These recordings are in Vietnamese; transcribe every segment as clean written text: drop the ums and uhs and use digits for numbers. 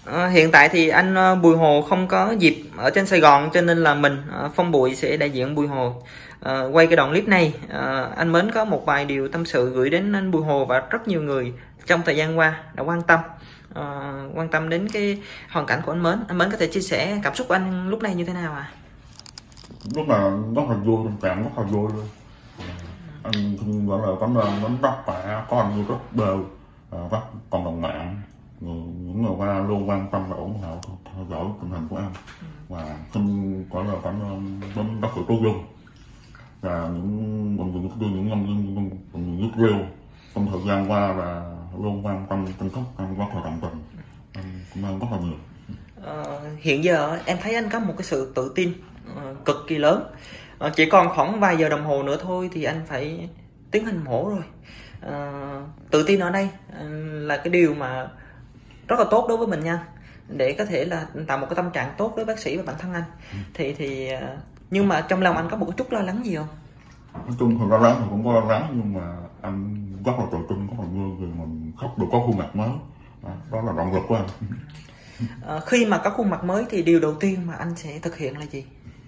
Hiện tại thì anh Bùi Hồ không có dịp ở trên Sài Gòn, cho nên là mình Phong Bụi sẽ đại diện Bùi Hồ quay cái đoạn clip này. Anh Mến có một vài điều tâm sự gửi đến anh Bùi Hồ và rất nhiều người trong thời gian qua đã quan tâm đến cái hoàn cảnh của anh Mến. Anh Mến có thể chia sẻ cảm xúc của anh lúc này như thế nào à? Lúc là rất là vui, tâm trạng rất là vui luôn. Anh xin gọi là cảm ơn đến tất cả có anh rất đều các cộng đồng mạng, những người qua luôn quan tâm và ủng hộ theo dõi tình hình của anh, và xin gọi là cảm ơn đến các sự chú dung và những bệnh viện những nhân viên bệnh viện nước riêu trong thời gian qua và luôn quan tâm chăm sóc anh rất là tận tình. Cảm ơn rất là nhiều. Hiện giờ em thấy anh có một cái sự tự tin cực kỳ lớn. Chỉ còn khoảng vài giờ đồng hồ nữa thôi thì anh phải tiến hành mổ rồi. Tự tin ở đây là cái điều mà rất là tốt đối với mình nha, để có thể là tạo một cái tâm trạng tốt với bác sĩ và bản thân anh. Nhưng mà trong lòng anh có một chút lo lắng gì không? Nói chung thì lo lắng thì cũng có lo lắng, nhưng mà anh rất là tự tin, rất là vui vì mình sắp được có khuôn mặt mới. Đó là động lực của anh. Khi mà có khuôn mặt mới thì điều đầu tiên mà anh sẽ thực hiện là gì?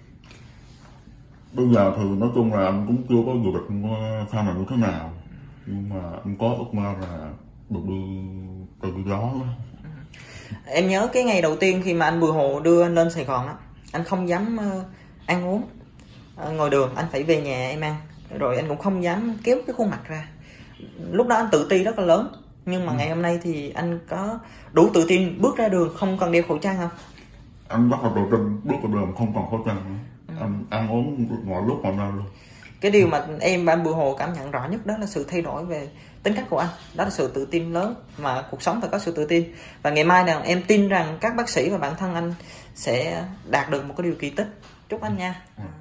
Bây giờ thì nói chung là anh cũng chưa có dự định sau này như thế nào, nhưng mà anh có ước mơ là được đi gió đó. Em nhớ cái ngày đầu tiên khi mà anh Bùi Hồ đưa anh lên Sài Gòn á, anh không dám ăn uống ngồi đường, anh phải về nhà em ăn, rồi anh cũng không dám kéo cái khuôn mặt ra. Lúc đó anh tự ti rất là lớn, nhưng mà ngày hôm nay thì anh có đủ tự tin bước ra đường không cần đeo khẩu trang không? Anh rất là tự tin bước ra đường không cần khẩu trang nữa. Anh ăn uống mọi lúc mọi nơi luôn. Cái điều mà em và anh Bùi Hồ cảm nhận rõ nhất đó là sự thay đổi về tính cách của anh, đó là sự tự tin lớn, mà cuộc sống phải có sự tự tin. Và ngày mai nào em tin rằng các bác sĩ và bản thân anh sẽ đạt được một cái điều kỳ tích. Chúc anh nha.